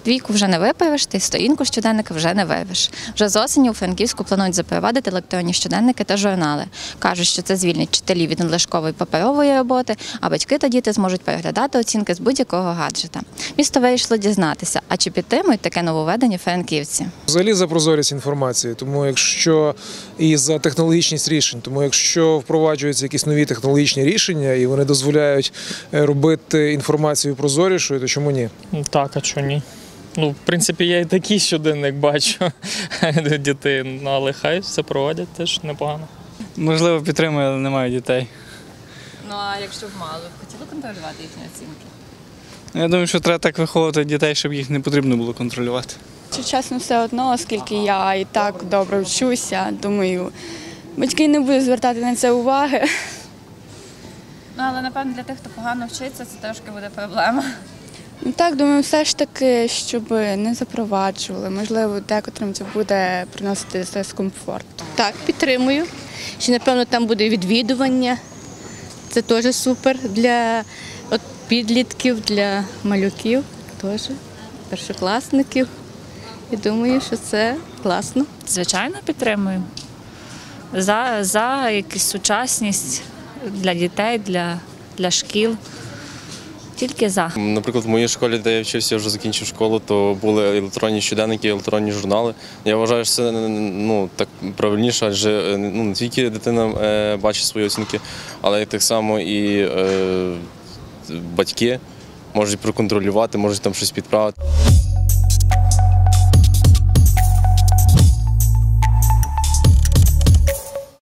Двійку вже не виправиш, ти сторінку щоденника вже не вирвеш. Вже з осені у Франківську планують запровадити електронні щоденники та журнали. Кажуть, що це звільнить вчителів від надлишкової паперової роботи, а батьки та діти зможуть переглядати оцінки з будь-якого гаджета. Місто вирішило дізнатися, а чи підтримують таке нововведення франківці. Взагалі за прозорість інформації, тому якщо і за технологічність рішень, тому якщо впроваджуються якісь нові технологічні рішення і вони дозволяють робити інформацію прозорішою, то чому ні? Так, а чого ні? В принципі, я і такий щоденник бачу дітей, але хай все проводять, теж непогано. Можливо, підтримую, але немає дітей. Ну а якщо б мали, хотіли контролювати їхні оцінки? Я думаю, що треба так виховувати дітей, щоб їх не потрібно було контролювати. Чесно, все одно, оскільки я і так добре вчуся, думаю, батьки не будуть звертати на це уваги. Ну, але, напевно, для тих, хто погано вчиться, це трошки буде проблема. Ну так, думаю, все ж таки, щоб не запроваджували. Можливо, декотрим це буде приносити дискомфорт. Так, підтримую. Ще, напевно, там буде відвідування. Це теж супер для підлітків, для малюків, теж, першокласників. І думаю, що це класно. Звичайно, підтримую. За якусь сучасність для дітей, для шкіл. Тільки за. Наприклад, в моїй школі, де я вчився, я вже закінчив школу, то були електронні щоденники, електронні журнали. Я вважаю, що це так правильніше, адже не тільки дитина бачить свої оцінки, але й так само і батьки можуть проконтролювати, можуть там щось підправити.